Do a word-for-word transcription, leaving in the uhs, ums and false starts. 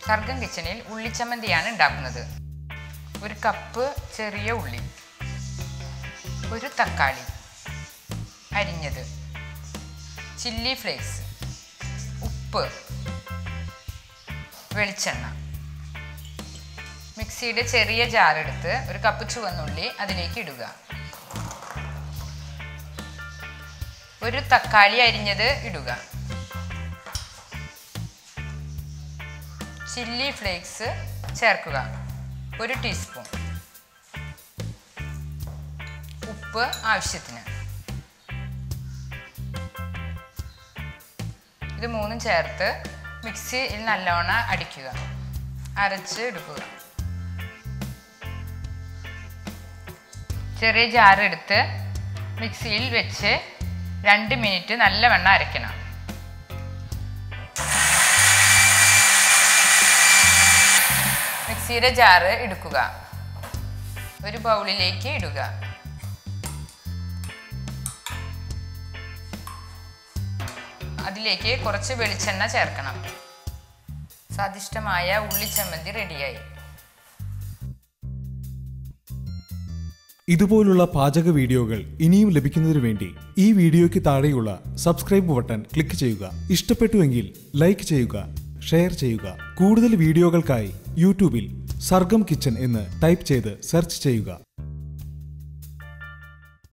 സർഗം കിച്ചണിൽ ഉള്ളിച്ചമ്മന്തിയാണ് ഉണ്ടാക്കുന്നത്. ഒരു കപ്പ് ചെറിയ ഉള്ളി, ഒരു തക്കാളി അരിഞ്ഞത്, ചില്ലി ഫ്ലേക്സ്, ഉപ്പ്, വെളിച്ചെണ്ണ. മിക്സിയുടെ ചെറിയ ജാറെടുത്ത് ഒരു കപ്പ് ചുവന്നുള്ളി അതിലേക്ക് ഇടുക. ഒരു തക്കാളി അരിഞ്ഞത് ഇടുക. ചില്ലി ഫ്ലേക്സ് ചേർക്കുക, ഒരു ടീസ്പൂൺ. ഉപ്പ് ആവശ്യത്തിന്. ഇത് മൂന്നും ചേർത്ത് മിക്സിയിൽ നല്ലോണം അടിക്കുക, അരച്ച് എടുക്കുക. ചെറിയ ജാറെടുത്ത് മിക്സിയിൽ വെച്ച് രണ്ട് മിനിറ്റ് നല്ലവണ്ണം അരയ്ക്കണം. മിക്സിയുടെ ജാറ് എടുക്കുക, ഒരു ബൗളിലേക്ക് ഇടുക. അതിലേക്ക് കുറച്ച് വെളിച്ചെണ്ണ ചേർക്കണം. സ്വാദിഷ്ടമായ ഉള്ളിച്ചമ്മന്തി റെഡിയായി. ഇതുപോലുള്ള പാചക വീഡിയോകൾ ഇനിയും ലഭിക്കുന്നതിനു വേണ്ടി ഈ വീഡിയോയ്ക്ക് താഴെയുള്ള സബ്സ്ക്രൈബ് ബട്ടൺ ക്ലിക്ക് ചെയ്യുക. ഇഷ്ടപ്പെട്ടുവെങ്കിൽ ലൈക്ക് ചെയ്യുക, ഷെയർ ചെയ്യുക. കൂടുതൽ വീഡിയോകൾക്കായി യൂട്യൂബിൽ സർഗം കിച്ചൺ എന്ന് ടൈപ്പ് ചെയ്ത് സെർച്ച് ചെയ്യുക.